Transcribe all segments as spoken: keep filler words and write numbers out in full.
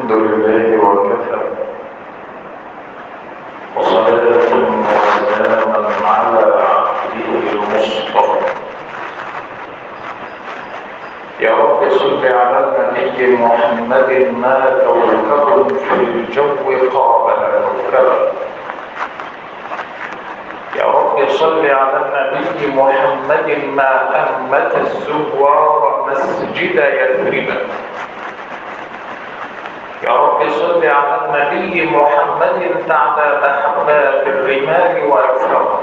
الحمد لله وكفى، وصلاة وسلاما على عبده المصطفى. يا رب صل على النبي محمد ما كوكب في الجو قابل كوكبا. يا رب صل على النبي محمد ما أهمت الزوار مسجد يثرب. يا رب صل على النبي محمد تعدى محبات الرمال والكرم.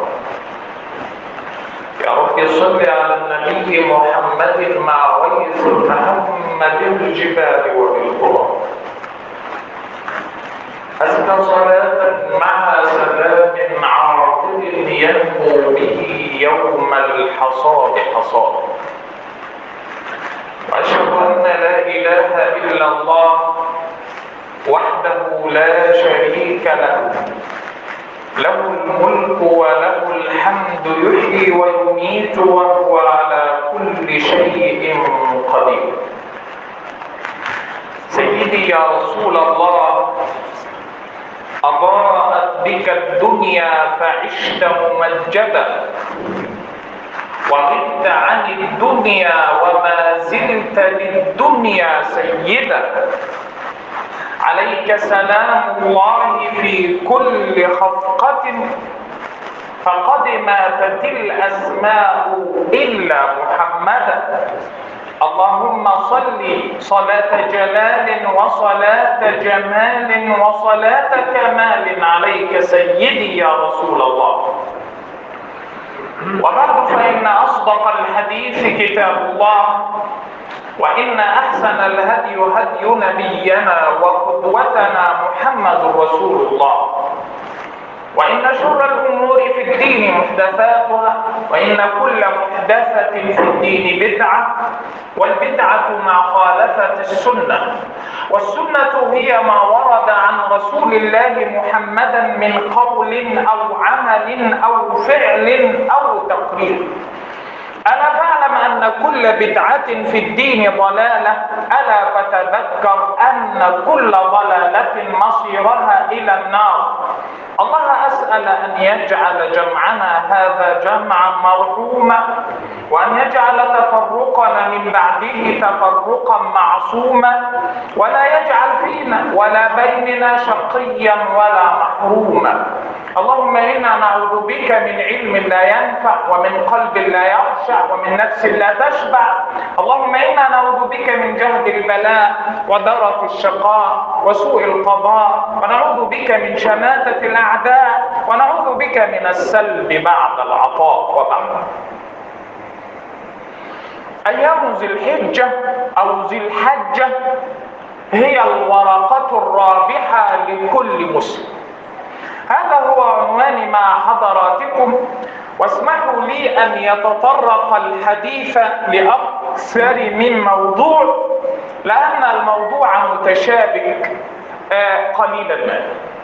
يا رب صل على النبي محمد مع غيث الهم بالجبال وبالقرى. أزكى صلاة مع سلام عاطل ينمو به يوم الحصاد حصاد. وأشهد أن لا إله إلا الله وحده لا شريك له، له الملك وله الحمد يحيي ويميت وهو على كل شيء قدير. سيدي يا رسول الله، أضاءت بك الدنيا فعشت ممجدا، وغبت عن الدنيا وما زلت للدنيا سيدا. عليك سلام الله في كل خفقة، فقد ماتت الأسماء إلا محمدا. اللهم صل صلاة جلال وصلاة جمال وصلاة كمال عليك سيدي يا رسول الله. وبعد، فإن أصدق الحديث كتاب الله، وإن أحسن الهدي هدي نبينا وقدوتنا محمد رسول الله. وإن شر الأمور في الدين محدثاتها، وإن كل محدثة في الدين بدعة، والبدعة ما خالفت السنة، والسنة هي ما ورد عن رسول الله محمدا من قول أو عمل أو فعل أو تقرير. ألا تعلم أن كل بدعة في الدين ضلالة؟ ألا فتذكر أن كل ضلالة مصيرها إلى النار. الله أسأل أن يجعل جمعنا هذا جمعا مرحوما، وأن يجعل تفرقنا من بعده تفرقا معصوما، ولا يجعل فينا ولا بيننا شقيا ولا محروما. اللهم إنا نعوذ بك من علم لا ينفع، ومن قلب لا يخشع، ومن نفس لا تشبع. اللهم إنا نعوذ بك من جهد البلاء ودرك الشقاء وسوء القضاء، ونعوذ بك من شماتة الأعداء، ونعوذ بك من السلب بعد العطاء. وبعد، أيام ذي الحجة أو ذي الحجة هي الورقة الرابحة لكل مسلم. هذا هو عنواني مع حضراتكم، واسمحوا لي أن يتطرق الحديث لأكثر من موضوع، لأن الموضوع متشابك آه قليلا ما.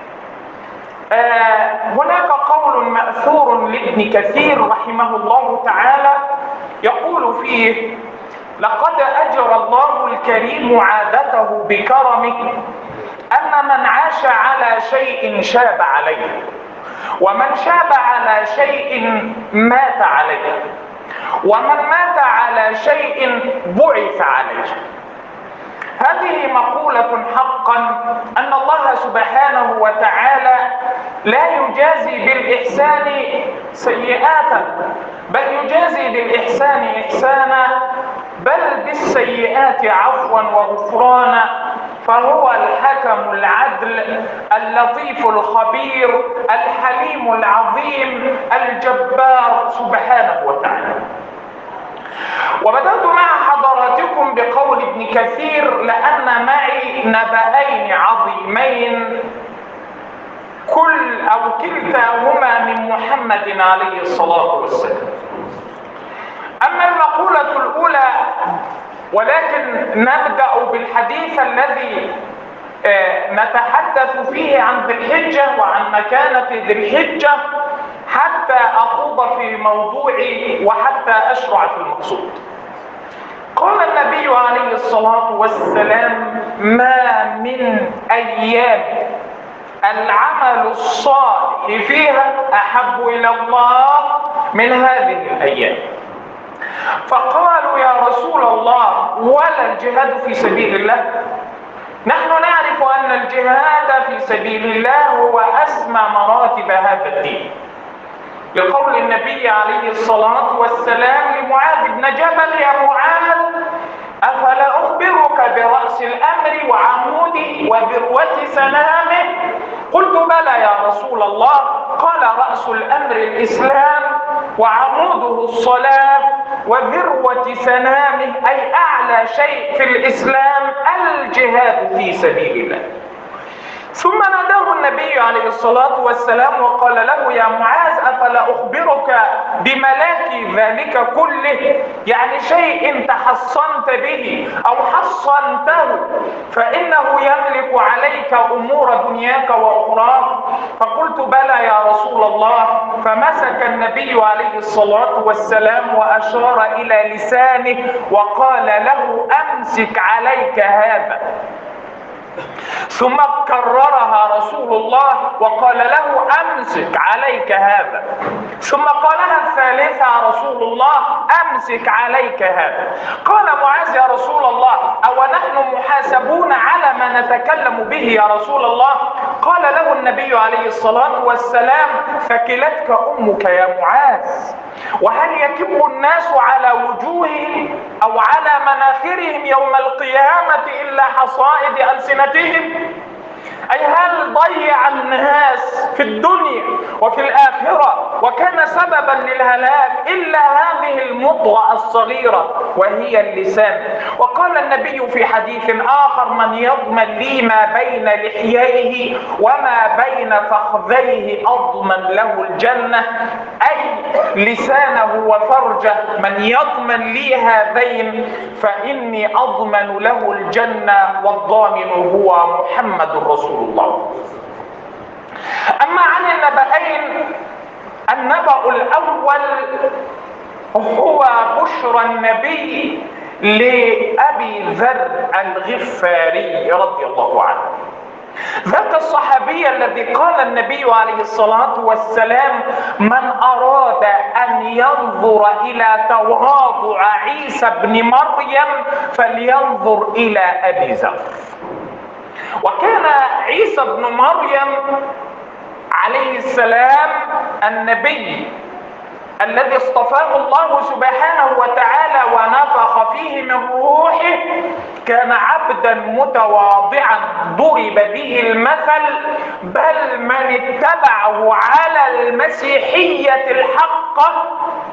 آه هناك قول مأثور لابن كثير رحمه الله تعالى يقول فيه: لقد أجرى الله الكريم عادته بكرمه أن من عاش على شيء شاب عليه، ومن شاب على شيء مات عليه، ومن مات على شيء بعث عليه. هذه مقولة حقا أن الله سبحانه وتعالى لا يجازي بالإحسان سيئاتا، بل يجازي بالإحسان إحسانا، بل بالسيئات عفوا وغفرانا. فهو الحكم العدل اللطيف الخبير الحليم العظيم الجبار سبحانه وتعالى. وبدأت مع حضراتكم بقول ابن كثير لأن معي نبأين عظيمين كل أو كلتاهما من محمد عليه الصلاة والسلام. أما المقولة الأولى، ولكن نبدأ بالحديث الذي نتحدث فيه عن ذي الحجة وعن مكانة ذي الحجة حتى أخوض في موضوعي وحتى أشرع في المقصود. قال النبي عليه الصلاة والسلام: ما من أيام العمل الصالح فيها أحب إلى الله من هذه الأيام. فقالوا: يا رسول الله، ولا الجهاد في سبيل الله؟ نحن نعرف أن الجهاد في سبيل الله هو أسمى مراتب هذا الدين، لقول النبي عليه الصلاة والسلام لمعاذ بن جبل: يا معاذ، أفلا أخبرك برأس الأمر وعموده وذروة سنامه؟ قلت: بلى يا رسول الله. قال: رأس الأمر الإسلام، وعموده الصلاة، وذروة سنامه أي أعلى شيء في الإسلام الجهاد في سبيل الله. ثم ناداه النبي عليه الصلاة والسلام وقال له: يا معاذ، أفلا أخبرك بملاك ذلك كله؟ يعني شيء تحصنت به أو حصنته فإنه يملك عليك أمور دنياك وأخراك. فقلت: بلى يا رسول الله. فمسك النبي عليه الصلاة والسلام وأشار إلى لسانه وقال له: أمسك عليك هذا. ثم كررها رسول الله وقال له: أمسك عليك هذا. ثم قالها الثالثة رسول الله: أمسك عليك هذا. قال معاذ: يا رسول الله، أو نحن محاسبون على ما نتكلم به يا رسول الله؟ قال له النبي عليه الصلاة والسلام: ثكلتك أمك يا معاذ. وهل يكب الناس على وجوههم أو على مناخرهم يوم القيامة إلا حصائد ألسنتهم؟ أي هل ضيع الناس في الدنيا وفي الآخرة وكان سببا للهلاك إلا هذه المضغة الصغيرة وهي اللسان؟ وقال النبي في حديث آخر: من يضمن لي ما بين لحييه وما بين فخذيه أضمن له الجنة، أي لسانه وفرجه، من يضمن لي هذين فإني أضمن له الجنة، والضامن هو محمد رسول الله. أما عن النبأين، النبأ الأول هو بشرى النبي لأبي ذر الغفاري رضي الله عنه، ذاك الصحابي الذي قال النبي عليه الصلاة والسلام: من أراد أن ينظر إلى تواضع عيسى بن مريم فلينظر إلى أبي ذر. وكان عيسى بن مريم عليه السلام النبي الذي اصطفاه الله سبحانه وتعالى ونفخ فيه من روحه، كان عبدا متواضعا ضرب به المثل، بل من اتبعه على المسيحية الحقة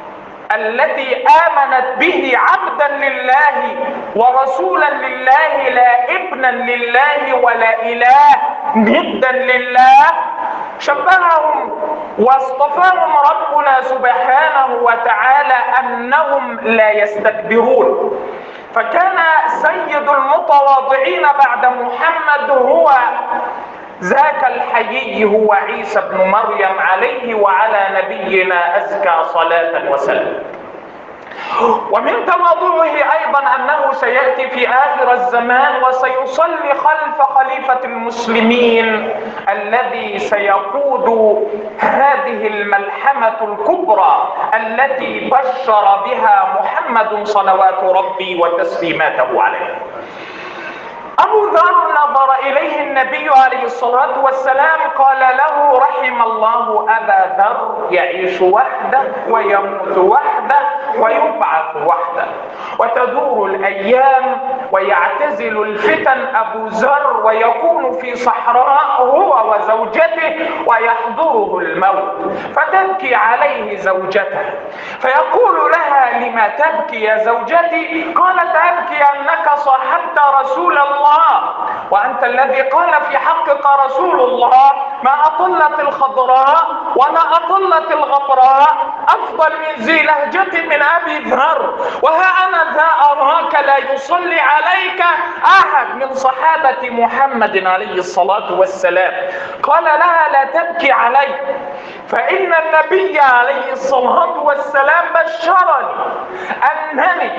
التي آمنت به عبدا لله ورسولا لله، لا ابنا لله ولا إله، ندا لله، شبههم واصطفاهم ربنا سبحانه وتعالى أنهم لا يستكبرون. فكان سيد المتواضعين بعد محمد هو ذاك الحيي، هو عيسى بن مريم عليه وعلى نبينا أزكى صلاة وسلام. ومن تواضعه أيضا أنه سيأتي في آخر الزمان وسيصلي خلف خليفة المسلمين الذي سيقود هذه الملحمة الكبرى التي بشر بها محمد صلوات ربي وتسليماته عليه. أبو ذر نظر إليه النبي عليه الصلاة والسلام قال له: رحم الله أبا ذر، يعيش وحده ويموت وحده ويبعث وحده، وتدور الأيام ويعتزل الفتن أبو ذر ويكون في صحراء هو وزوجته ويحضره الموت، فتبكي عليه زوجته فيقول لها: لما تبكي يا زوجتي؟ قالت: أبكي أنك صاحبت رسول الله، وأنت الذي قال في حقك رسول الله: ما أطلت الخضراء ولا أطلت الغبراء أفضل من ذي لهجة من أبي ذر، وها أنا ذا أراك لا يصلي عليك أحد من صحابة محمد عليه الصلاة والسلام. قال لها: لا تبكي علي، فإن النبي عليه الصلاة والسلام بشرني أنني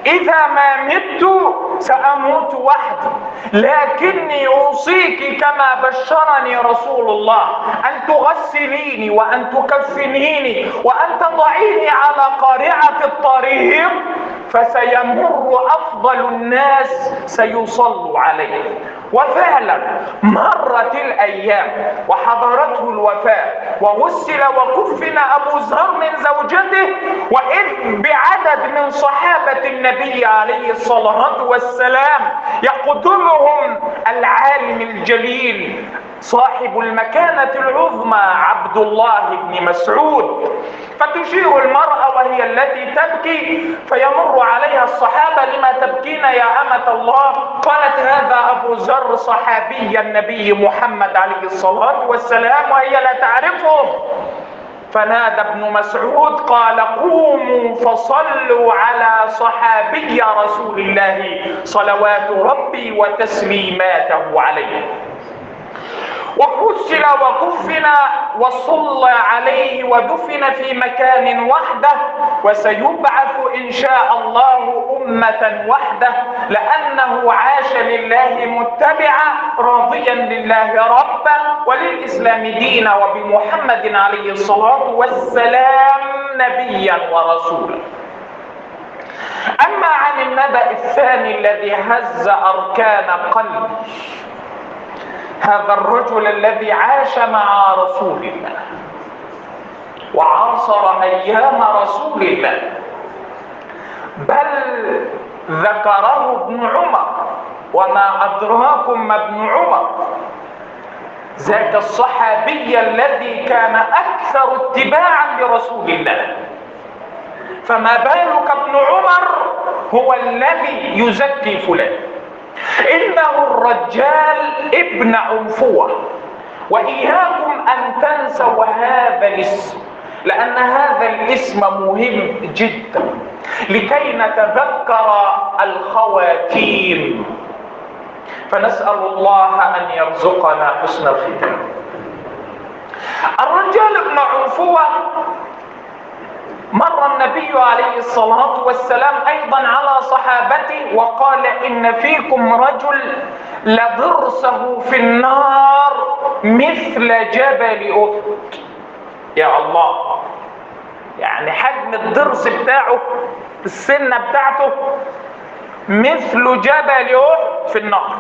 إذا ما مت سأموت وحدي، لكني أوصيك كما بشرني رسول الله أن تغسليني وأن تكفنيني وأن تضعيني على قارعة الطريق، فسيمر أفضل الناس سيصلوا عليه. وفعلا مرت الأيام وحضرته الوفاة، وغسل وكفن أبو ذر من زوجته، وإذ بعدد من صحابة النبي عليه الصلاة والسلام يقدمهم العالم الجليل صاحب المكانة العظمى عبد الله بن مسعود، فتشير المرأة وهي التي تبكي، فيمر عليها الصحابة: لما تبكين يا أمة الله؟ قالت: هذا أبو ذر صحابي النبي محمد عليه الصلاة والسلام، وهي لا تعرفه. فنادى ابن مسعود قال: قوموا فصلوا على صحابي رسول الله صلوات ربي وتسليماته عليه. وغسل وكفن وصلى عليه ودفن في مكان وحده، وسيبعث إن شاء الله أمة وحده، لأنه عاش لله متبعا راضيا لله ربا وللإسلام دينا وبمحمد عليه الصلاة والسلام نبيا ورسولا. أما عن النبأ الثاني الذي هز أركان قلبي، هذا الرجل الذي عاش مع رسول الله وعاصر أيام رسول الله، بل ذكره ابن عمر: وما أدراكم ما ابن عمر، ذاك الصحابي الذي كان أكثر اتباعا لرسول الله. فما بالك ابن عمر هو الذي يزكي فلان. إنه الرجال ابن عنفوة، وإياكم أن تنسوا هذا الاسم، لأن هذا الاسم مهم جدا لكي نتذكر الخواتيم، فنسأل الله أن يرزقنا حسن الختام. الرجال ابن عنفوة مر النبي عليه الصلاة والسلام أيضا على صحابته وقال: إن فيكم رجل لضرسه في النار مثل جبل أحد. يا الله، يعني حجم الضرس بتاعه، السنة بتاعته مثل جبل أحد في النار.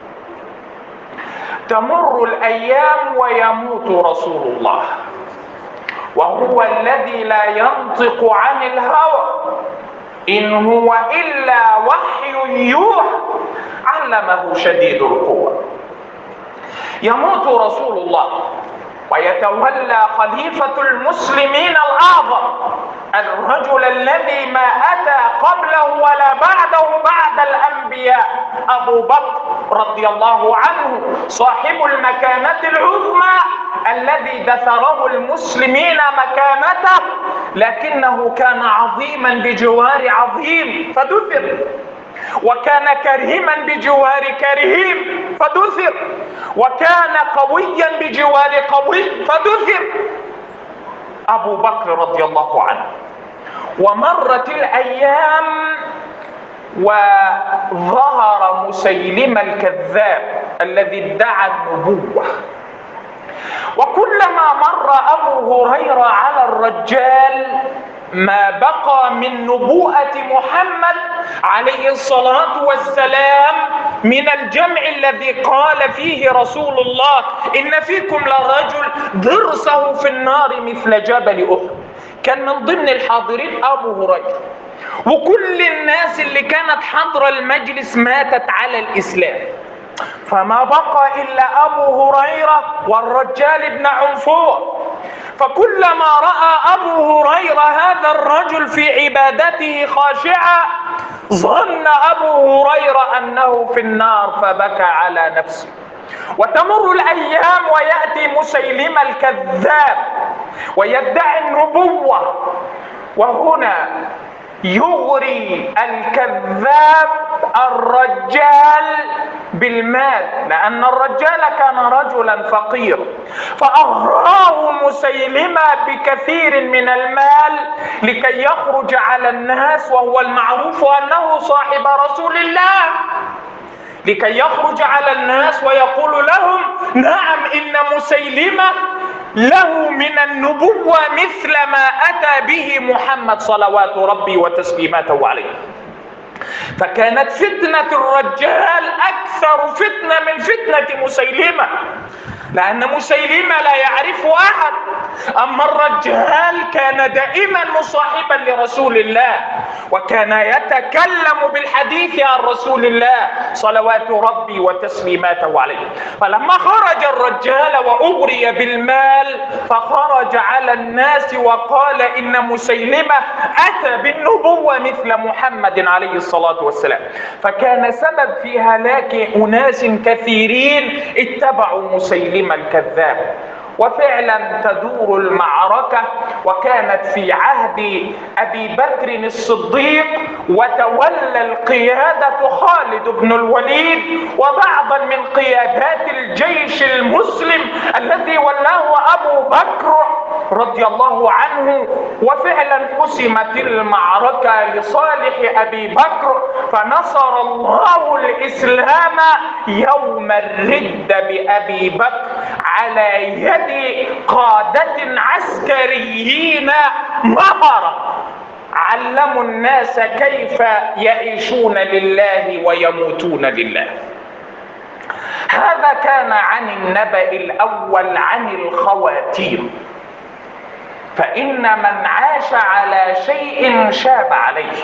تمر الأيام ويموت رسول الله، وهو الذي لا ينطق عن الهوى، إن هو إلا وحي يوحى، علمه شديد القوى. يموت رسول الله ويتولى خليفة المسلمين الأعظم، الرجل الذي ما أتى قبله ولا بعده بعد الأنبياء، أبو بكر رضي الله عنه، صاحب المكانة العظمى الذي دثره المسلمين مكانته، لكنه كان عظيما بجوار عظيم فدثر، وكان كريما بجوار كريم فدثر، وكان قويا بجوار قوي فدثر، أبو بكر رضي الله عنه. ومرت الأيام وظهر مسيلمة الكذاب الذي ادعى النبوة، وكلما مر أبو هريرة على الرجال ما بقى من نبوءة محمد عليه الصلاة والسلام من الجمع الذي قال فيه رسول الله: إن فيكم لرجل ضرسه في النار مثل جبل أحد. كان من ضمن الحاضرين أبو هريرة، وكل الناس اللي كانت حاضرة المجلس ماتت على الإسلام، فما بقى إلا أبو هريرة والرجال ابن عنفوة. فكلما رأى أبو هريرة هذا الرجل في عبادته خاشعا ظن أبو هريرة أنه في النار فبكى على نفسه. وتمر الأيام ويأتي مسيلمة الكذاب ويدعي النبوة، وهنا يغري الكذاب الرجال بالمال، لأن الرجال كان رجلا فقيرا، فأغراه مسيلمة بكثير من المال لكي يخرج على الناس، وهو المعروف أنه صاحب رسول الله، لكي يخرج على الناس ويقول لهم نعم إن مسيلمة له من النبوة مثل ما أتى به محمد صلوات ربي وتسليماته عليه. فكانت فتنة الرجال أكثر فتنة من فتنة مسيلمة، لأن مسيلمة لا يعرف أحد، أما الرجال كان دائما مصاحبا لرسول الله، وكان يتكلم بالحديث عن رسول الله صلوات ربي وتسليماته عليه. فلما خرج الرجال وأغري بالمال فخرج على الناس وقال إن مسيلمة أتى بالنبوة مثل محمد عليه الصلاة والسلام، فكان سبب في هلاك أناس كثيرين اتبعوا مسيلمة الكذاب. وفعلا تدور المعركة، وكانت في عهد أبي بكر الصديق، وتولى القيادة خالد بن الوليد وبعضا من قيادات الجيش المسلم الذي ولاه أبو بكر رضي الله عنه. وفعلا حسمت المعركة لصالح أبي بكر، فنصر الله الإسلام يوم الردة بأبي بكر على يد قادة عسكريين مهرة علموا الناس كيف يعيشون لله ويموتون لله. هذا كان عن النبأ الأول عن الخواتيم. فإن من عاش على شيء شاب عليه.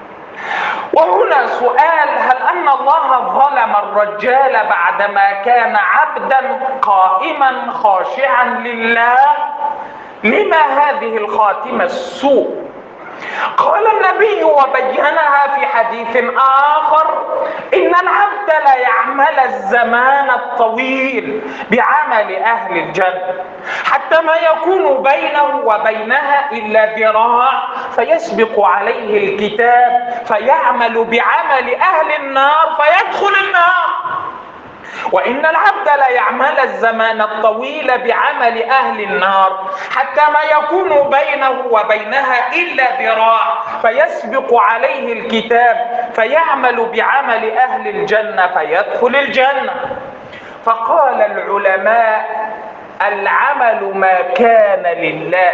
وهنا سؤال: هل أن الله ظلم الرجال بعدما كان عبدا قائما خاشعا لله؟ لما هذه الخاتمة السوء؟ قال النبي وبينها في حديث آخر: إن العبد لا يعمل الزمان الطويل بعمل أهل الجنة حتى ما يكون بينه وبينها إلا ذراع فيسبق عليه الكتاب فيعمل بعمل أهل النار فيدخل النار. وإن العبد لا يعمل الزمان الطويل بعمل أهل النار حتى ما يكون بينه وبينها إلا ذراع فيسبق عليه الكتاب فيعمل بعمل أهل الجنة فيدخل الجنة. فقال العلماء: العمل ما كان لله،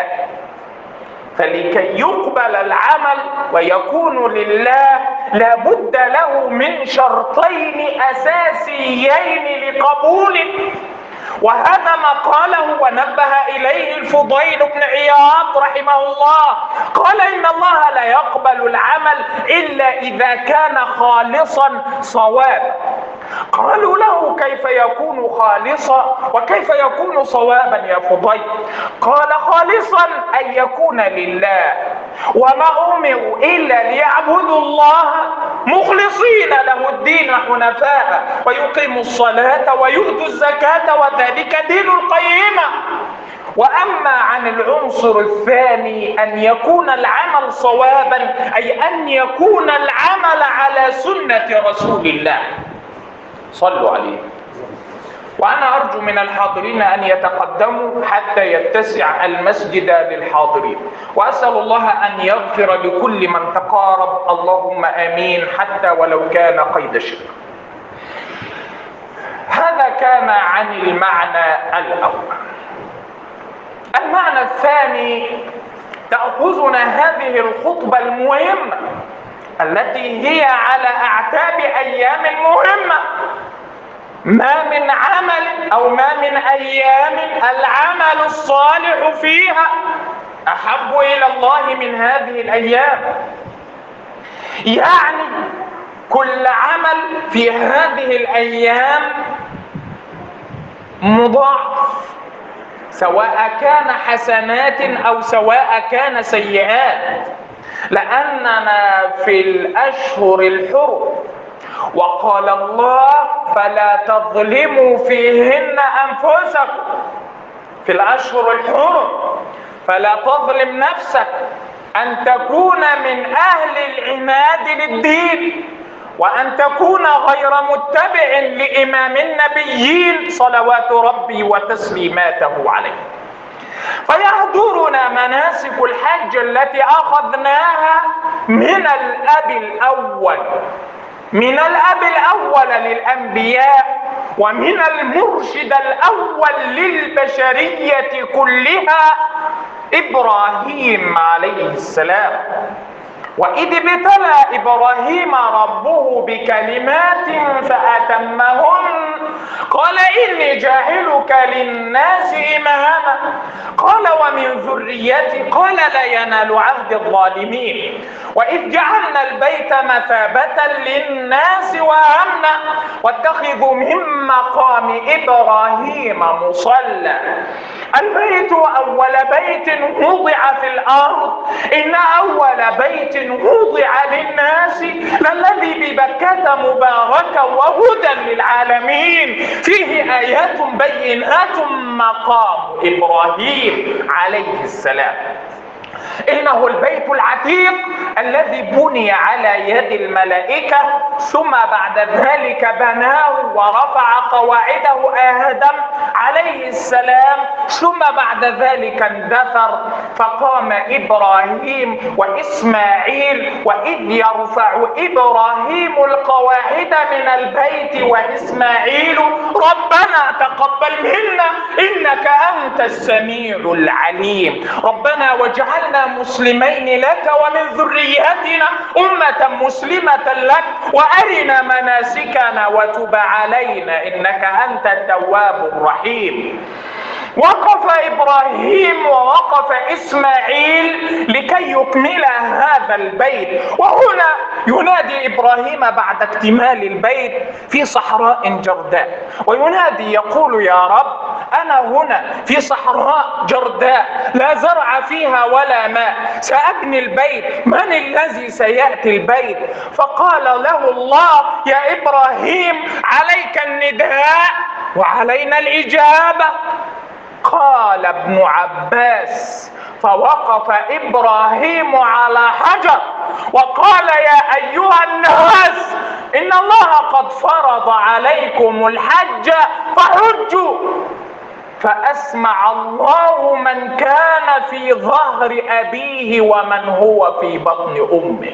فلكي يقبل العمل ويكون لله لا بد له من شرطين أساسيين لقبوله. وهذا ما قاله ونبه إليه الفضيل بن عياض رحمه الله، قال: إن الله لا يقبل العمل إلا إذا كان خالصا صوابا. قالوا له: كيف يكون خالصا وكيف يكون صوابا يا فضيل؟ قال: خالصا أن يكون لله، وما أمروا إلا ليعبدوا الله مخلصين له الدين حنفاء ويقيموا الصلاة ويؤتوا الزكاة وذلك دين القيمة. وأما عن العنصر الثاني أن يكون العمل صوابا، أي أن يكون العمل على سنة رسول الله صلوا عليه. وأنا أرجو من الحاضرين أن يتقدموا حتى يتسع المسجد للحاضرين، وأسأل الله أن يغفر لكل من تقارب، اللهم آمين، حتى ولو كان قيد شرك. هذا كان عن المعنى الأول. المعنى الثاني: تأخذنا هذه الخطبة المهمة التي هي على أعتاب أيام مهمة، ما من عمل أو ما من أيام العمل الصالح فيها أحب إلى الله من هذه الأيام. يعني كل عمل في هذه الأيام مضاعف، سواء كان حسنات أو سواء كان سيئات، لأننا في الأشهر الحرم، وقال الله: فلا تظلموا فيهن أنفسكم. في الأشهر الحرم فلا تظلم نفسك، أن تكون من أهل العناد للدين، وأن تكون غير متبع لإمام النبيين صلوات ربي وتسليماته عليه. فيحضرنا مناسك الحج التي أخذناها من الأب الأول، من الأب الأول للأنبياء، ومن المرشد الأول للبشرية كلها، إبراهيم عليه السلام. وإذ ابتلى إبراهيم ربه بكلمات فأتمهن قال إني جاعلك للناس إماما قال ومن ذريتي قال لا ينال عهد الظالمين. وإذ جعلنا البيت مثابة للناس وأمنا واتخذوا من مقام إبراهيم مصلى. البيت أول بيت وضع في الأرض، إن أول بيت وضع للناس للذي ببكة مباركا وهدى للعالمين فيه آيات بينات مقام إبراهيم عليه السلام. إنه البيت العتيق الذي بني على يد الملائكة، ثم بعد ذلك بناه ورفع قواعده آدم عليه السلام، ثم بعد ذلك اندثر فقام إبراهيم وإسماعيل. وإذ يرفع إبراهيم القواعد من البيت وإسماعيل ربنا تقبل منا إنك أنت السميع العليم. ربنا واجعلنا مسلمين لك ومن ذريتنا أمة مسلمة لك وأرنا مناسكنا وتب علينا إنك أنت التواب الرحيم. وقف إبراهيم ووقف إسماعيل لكي يكمل هذا البيت. وهنا ينادي إبراهيم بعد اكتمال البيت في صحراء جرداء، وينادي يقول يا رب أنا هنا في صحراء جرداء لا زرع فيها ولا ماء، سأبني البيت، من الذي سيأتي البيت؟ فقال له الله يا إبراهيم عليك النداء وعلينا الإجابة. قال ابن عباس فوقف إبراهيم على حجر وقال يا أيها الناس إن الله قد فرض عليكم الحج فحجوا. فأسمع الله من كان في ظهر أبيه ومن هو في بطن أمه.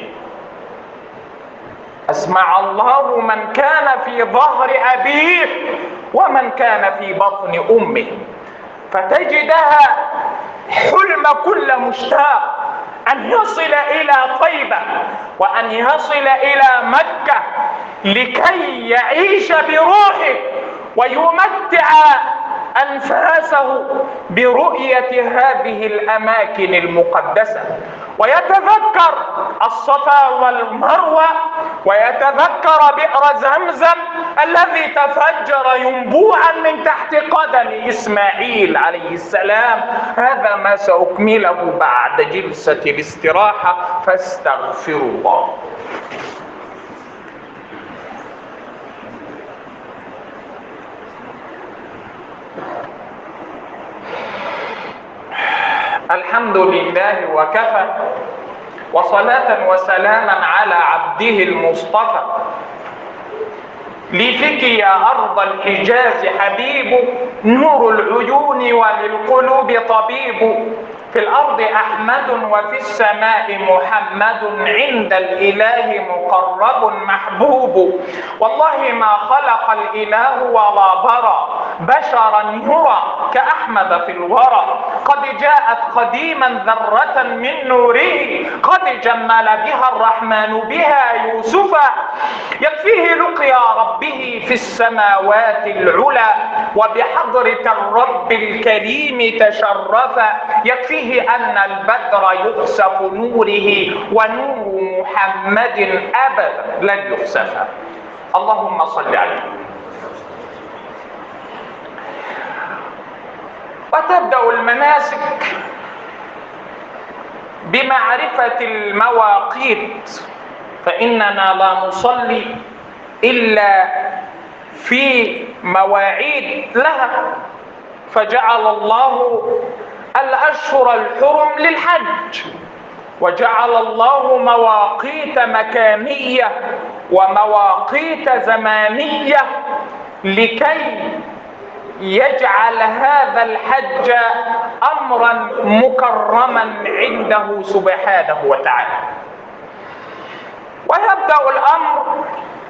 أسمع الله من كان في ظهر أبيه ومن كان في بطن أمه. فتجدها حلم كل مشتاق أن يصل إلى طيبة وأن يصل إلى مكة لكي يعيش بروحه ويمتع أنفاسه برؤية هذه الأماكن المقدسة، ويتذكر الصفا والمروة، ويتذكر بئر زمزم الذي تفجر ينبوعا من تحت قدم إسماعيل عليه السلام. هذا ما سأكمله بعد جلسة الاستراحة، فاستغفروا الله. الحمد لله وكفى، وصلاة وسلاما على عبده المصطفى. لفك يا أرض الحجاز حبيب، نور العيون وللقلوب طبيب. في الأرض أحمد وفي السماء محمد، عند الإله مقرب محبوب. والله ما خلق الإله ولا برى بشرا يرى كأحمد في الورى. قد جاءت قديما ذرة من نوره، قد جمل بها الرحمن بها يوسفا. يكفيه لقيا ربه في السماوات العلى، وبحضرة الرب الكريم تشرفا. يكفيه أن البدر يخسف نوره، ونور محمد أبدا لن يخسف. اللهم صل عليه. وتبدأ المناسك بمعرفة المواقيت، فإننا لا نصلي إلا في مواعيد لها. فجعل الله الأشهر الحرم للحج، وجعل الله مواقيت مكانية ومواقيت زمانية لكي يجعل هذا الحج أمرا مكرما عنده سبحانه وتعالى. ويبدأ الأمر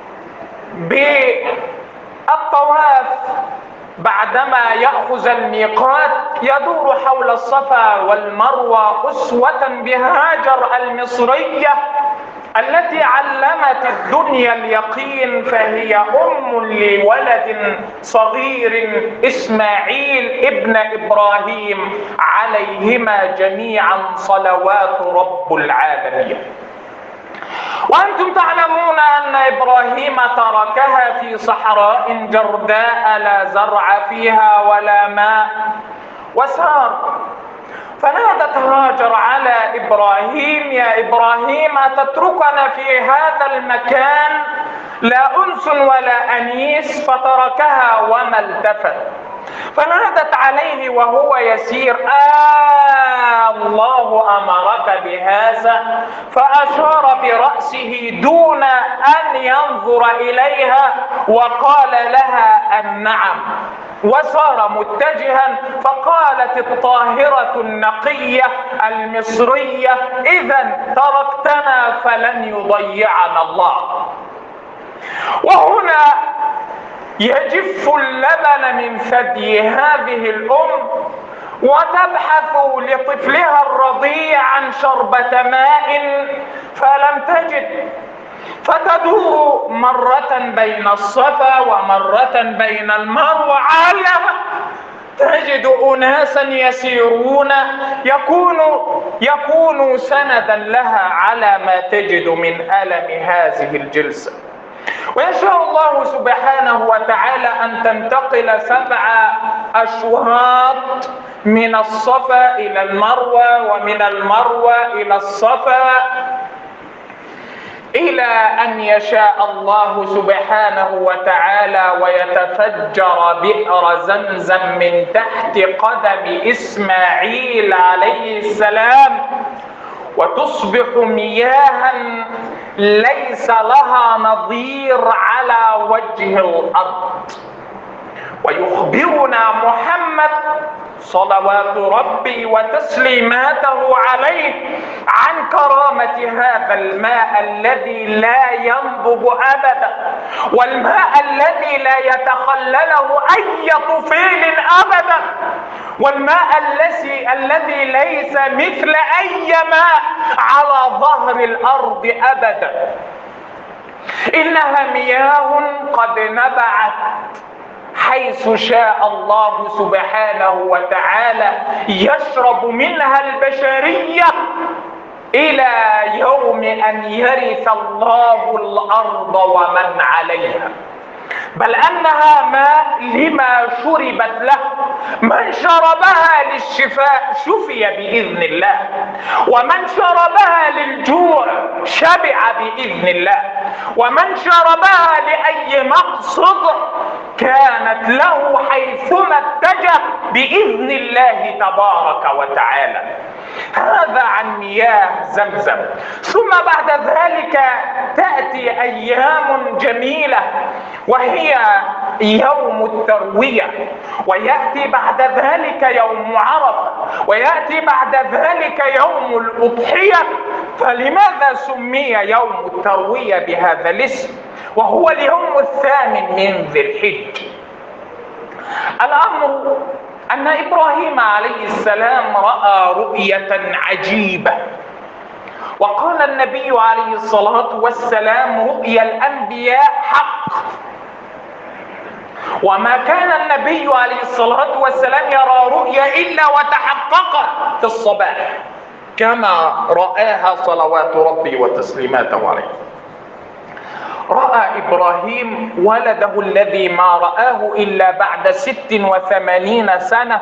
بالطواف بعدما يأخذ الميقات، يدور حول الصفا والمروة أسوة بهاجر المصرية التي علمت الدنيا اليقين، فهي أم لولد صغير إسماعيل ابن إبراهيم عليهما جميعا صلوات رب العالمين. وأنتم تعلمون أن إبراهيم تركها في صحراء جرداء لا زرع فيها ولا ماء وسار، فنادت هاجر على إبراهيم: يا إبراهيم أتتركنا في هذا المكان لا أنس ولا أنيس؟ فتركها وما التفت، فنادت عليه وهو يسير: آه الله أمرك بهذا؟ فأشار برأسه دون أن ينظر إليها وقال لها النعم، وصار متجها. فقالت الطاهرة النقية المصرية: إذن تركتنا فلن يضيعنا الله. وهنا يجف اللبن من ثدي هذه الأم وتبحث لطفلها الرضيع عن شربة ماء فلم تجد، فتدور مرة بين الصفا ومرة بين المروة على تجد أناسا يسيرون يكون يكون سندا لها على ما تجد من ألم هذه الجلسة. ويشاء الله سبحانه وتعالى أن تنتقل سبع أشواط من الصفا إلى المروة ومن المروة إلى الصفا، إلى أن يشاء الله سبحانه وتعالى ويتفجر بئر زمزم من تحت قدم إسماعيل عليه السلام، وتصبح مياها ليس لها نظير على وجه الأرض. ويخبرنا محمد صلوات ربي وتسليماته عليه عن كرامة هذا الماء الذي لا ينضب أبدا، والماء الذي لا يتخلله أي طفيل أبدا، والماء الذي الذي ليس مثل أي ماء على ظهر الأرض أبدا. إنها مياه قد نبعت حيث شاء الله سبحانه وتعالى يشرب منها البشرية إلى يوم أن يرث الله الأرض ومن عليها، بل أنها ماء لما شربت له. من شربها للشفاء شفي بإذن الله، ومن شربها للجوع شبع بإذن الله، ومن شربها لأي مقصد كانت له حيثما اتجه بإذن الله تبارك وتعالى. هذا عن مياه زمزم. ثم بعد ذلك تأتي أيام جميلة وهي يوم التروية، ويأتي بعد ذلك يوم عرفة، ويأتي بعد ذلك يوم الأضحية. فلماذا سمي يوم التروية بهذا الاسم وهو اليوم الثامن من ذي الحج؟ الأمر أن إبراهيم عليه السلام رأى رؤية عجيبة، وقال النبي عليه الصلاة والسلام: رؤيا الأنبياء حق. وما كان النبي عليه الصلاة والسلام يرى رؤيا إلا وتحققت في الصباح كما رآها صلوات ربي وتسليماته عليه. رأى إبراهيم ولده الذي ما رآه إلا بعد ست وثمانين سنة،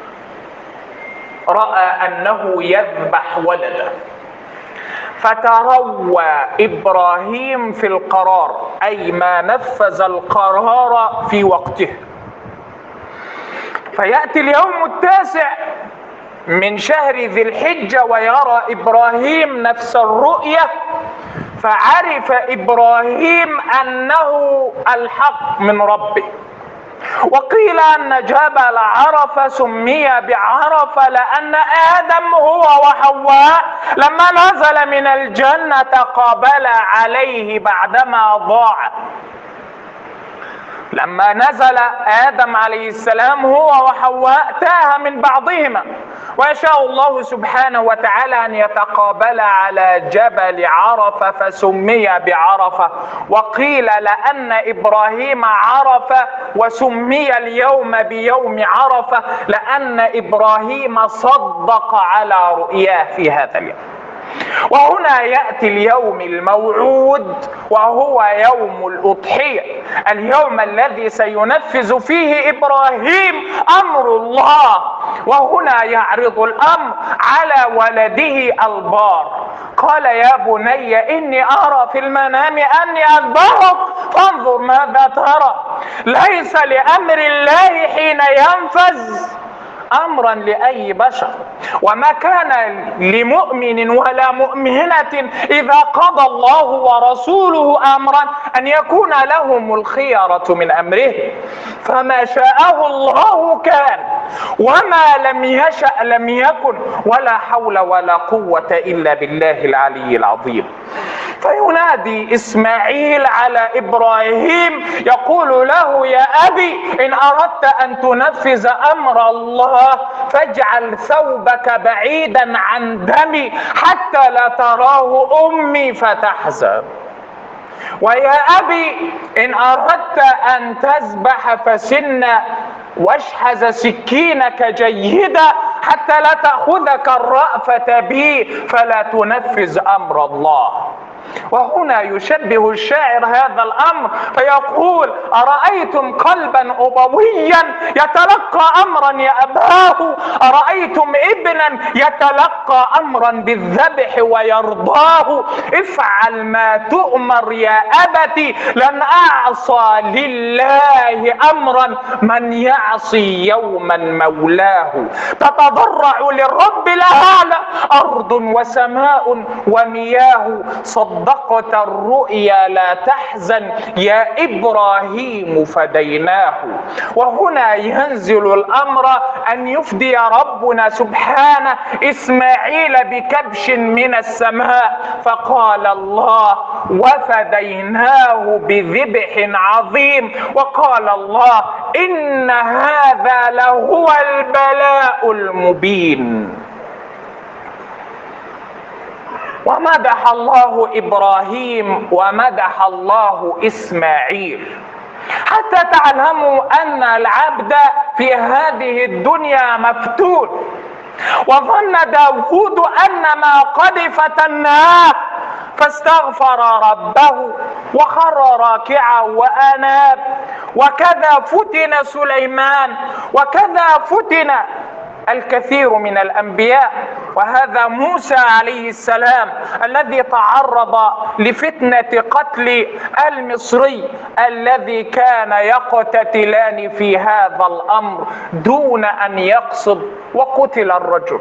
رأى أنه يذبح ولده، فتروى إبراهيم في القرار، أي ما نفذ القرار في وقته. فيأتي اليوم التاسع من شهر ذي الحجة ويرى إبراهيم نفس الرؤية، فعرف إبراهيم أنه الحق من ربه. وقيل أن جبل عرفة سمي بعرفة لأن آدم هو وحواء لما نزل من الجنة قابل عليه بعدما ضاع. لما نزل آدم عليه السلام هو وحواء تاه من بعضهما، ويشاء الله سبحانه وتعالى أن يتقابل على جبل عرفة فسمي بعرفة. وقيل لأن إبراهيم عرفة وسمي اليوم بيوم عرفة لأن إبراهيم صدق على رؤياه في هذا اليوم. وهنا يأتي اليوم الموعود وهو يوم الأضحية، اليوم الذي سينفذ فيه إبراهيم أمر الله. وهنا يعرض الأمر على ولده البار، قال يا بني إني أرى في المنام أني أذبحك فانظر ماذا ترى. ليس لأمر الله حين ينفذ أمرا لأي بشر، وما كان لمؤمن ولا مؤمنة إذا قضى الله ورسوله أمرا أن يكون لهم الخيرة من أمره، فما شاءه الله كان وما لم يشأ لم يكن، ولا حول ولا قوة إلا بالله العلي العظيم. فينادي إسماعيل على إبراهيم يقول له يا أبي إن أردت أن تنفذ أمر الله فاجعل ثوبك بعيدا عن دمي حتى لا تراه أمي فتحزن، ويا أبي إن أردت أن تذبح فسن واشحذ سكينك جيدا حتى لا تأخذك الرأفة بي فلا تنفذ أمر الله. وهنا يشبه الشاعر هذا الأمر فيقول أرأيتم قلبا أبويا يتلقى أمرا يأباه، أرأيتم ابنا يتلقى أمرا بالذبح ويرضاه، افعل ما تؤمر يا أبتي لن أعصى لله أمرا من يعصي يوما مولاه. تتضرع للرب الأعلى أرض وسماء ومياه، صدقت الرؤيا لا تحزن يا إبراهيم فديناه. وهنا ينزل الأمر أن يفدي ربنا سبحانه إسماعيل بكبش من السماء، فقال الله وفديناه بذبح عظيم. وقال الله إن هذا لهو البلاء المبين. ومدح الله إبراهيم ومدح الله إسماعيل حتى تعلموا أن العبد في هذه الدنيا مفتون. وظن داود أن ما قد فتناه فاستغفر ربه وخر راكعا وأناب، وكذا فتن سليمان، وكذا فتن الكثير من الأنبياء. وهذا موسى عليه السلام الذي تعرض لفتنة قتل المصري الذي كان يقتتلان في هذا الأمر دون أن يقصد، وقتل الرجل.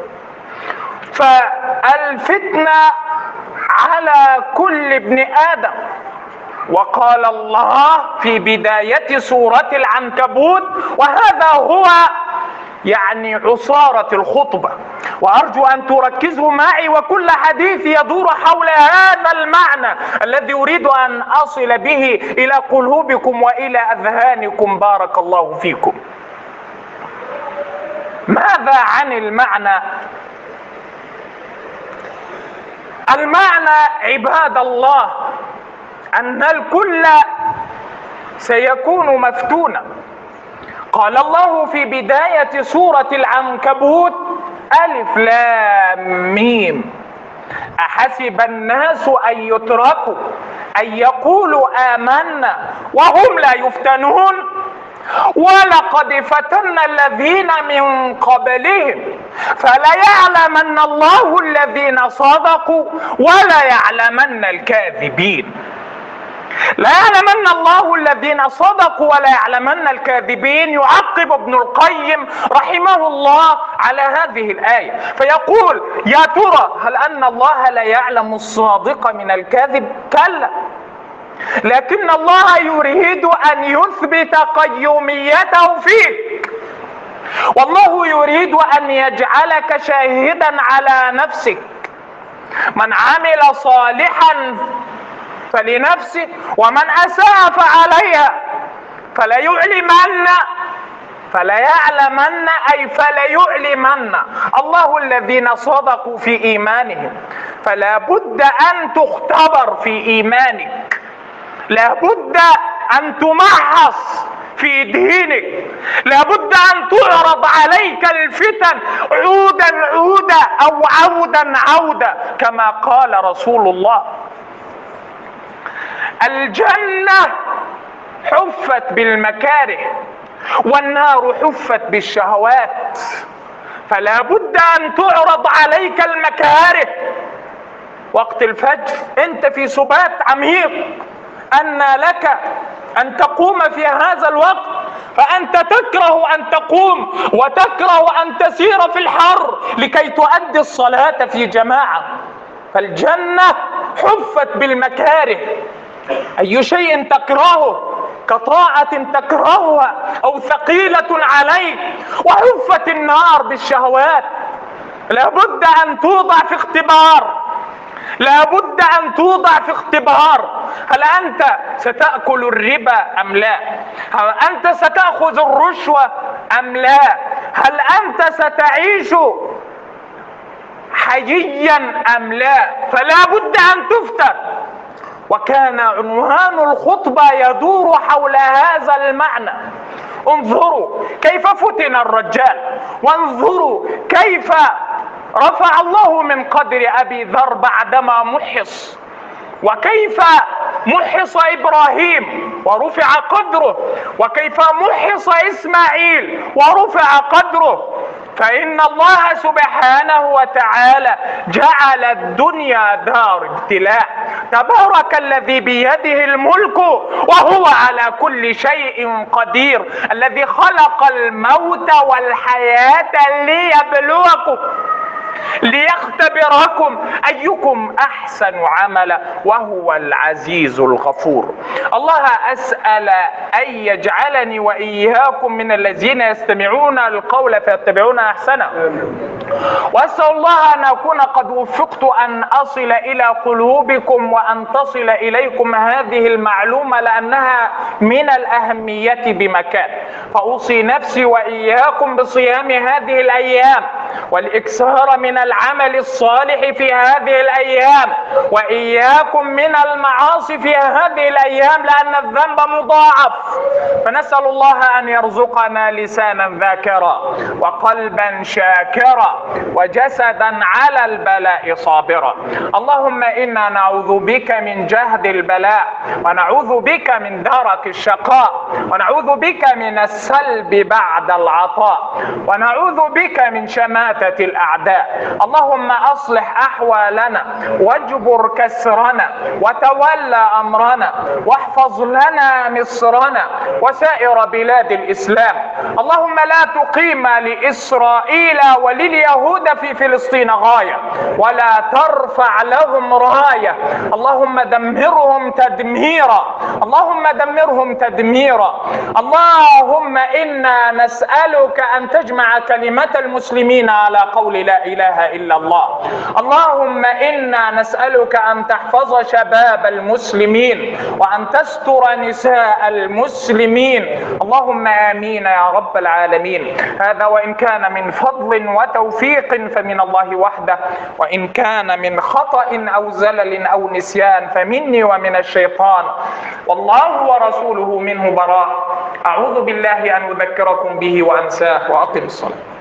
فالفتنة على كل ابن آدم. وقال الله في بداية سورة العنكبوت، وهذا هو يعني عصارة الخطبة، وأرجو أن تركزوا معي وكل حديث يدور حول هذا المعنى الذي أريد أن أصل به إلى قلوبكم وإلى أذهانكم بارك الله فيكم. ماذا عن المعنى؟ المعنى عباد الله أن الكل سيكون مفتونا. قال الله في بداية سورة العنكبوت ألف لام ميم أحسب الناس أن يتركوا أن يقولوا آمنا وهم لا يفتنون ولقد فتنا الذين من قبلهم فليعلمن الله الذين صدقوا وليعلمن الكاذبين. لا يعلمن الله الذين صدقوا ولا يعلمن الكاذبين. يعقب ابن القيم رحمه الله على هذه الآية فيقول: يا ترى هل أن الله لا يعلم الصادق من الكاذب؟ كلا، لكن الله يريد أن يثبت قيوميته فيك، والله يريد أن يجعلك شاهدا على نفسك. من عمل صالحا فلنفسه ومن أساء فعليها، فلا يعلمن فلا يعلمن أي فلا يعلمن الله الذين صدقوا في إيمانهم. فلا بد أن تختبر في إيمانك، لا بد أن تمحص في دينك، لا بد أن تعرض عليك الفتن عودا عودا أو عودا عودا كما قال رسول الله: الجنة حفت بالمكاره والنار حفت بالشهوات. فلا بد أن تعرض عليك المكاره. وقت الفجر أنت في سبات عميق، أن لك أن تقوم في هذا الوقت، فأنت تكره أن تقوم وتكره أن تسير في الحر لكي تؤدي الصلاة في جماعة. فالجنة حفت بالمكاره. أي شيء تكرهه كطاعة تكرهها أو ثقيلة عليك، وحفت النار بالشهوات. لابد أن توضع في اختبار، لابد أن توضع في اختبار. هل أنت ستأكل الربا أم لا؟ هل أنت ستأخذ الرشوة أم لا؟ هل أنت ستعيش حييا أم لا؟ فلا بد أن تفتن. وكان عنوان الخطبة يدور حول هذا المعنى. انظروا كيف فتن الرجال، وانظروا كيف رفع الله من قدر أبي ذر بعدما محص، وكيف محص إبراهيم ورفع قدره، وكيف محص إسماعيل ورفع قدره. فإن الله سبحانه وتعالى جعل الدنيا دار ابتلاء. تبارك الذي بيده الملك وهو على كل شيء قدير، الذي خلق الموت والحياة ليبلوكم ليختبركم أيكم أحسن عملا وهو العزيز الغفور. الله أسأل أن يجعلني وإياكم من الذين يستمعون القول فيتبعون أحسنه، وأسأل الله أن أكون قد وفقت أن أصل إلى قلوبكم وأن تصل إليكم هذه المعلومة، لأنها من الأهمية بمكان. فأوصي نفسي وإياكم بصيام هذه الأيام والإكثار من العمل الصالح في هذه الأيام، وإياكم من المعاصي في هذه الأيام، لأن الذنب مضاعف. فنسأل الله أن يرزقنا لسانا ذاكرا وقلبا شاكرا وجسدا على البلاء صابرا. اللهم إنا نعوذ بك من جهد البلاء، ونعوذ بك من درك الشقاء، ونعوذ بك من السلب بعد العطاء، ونعوذ بك من شماتة الأعداء. اللهم أصلح أحوالنا واجبر كسرنا وتولى أمرنا، واحفظ لنا مصرنا وسائر بلاد الإسلام. اللهم لا تقيم لإسرائيل ولليهود في فلسطين غاية، ولا ترفع لهم راية. اللهم دمرهم تدميرا، اللهم دمرهم تدميرا. اللهم إنا نسألك أن تجمع كلمة المسلمين على قول لا إله إلا الله. اللهم إنا نسألك أن تحفظ شباب المسلمين وأن تستر نساء المسلمين. اللهم آمين يا رب العالمين. هذا وإن كان من فضل وتوفيق فمن الله وحده، وإن كان من خطأ أو زلل أو نسيان فمني ومن الشيطان، والله ورسوله منه براء. أعوذ بالله أن أذكركم به وأنساه، وأقم الصلاة.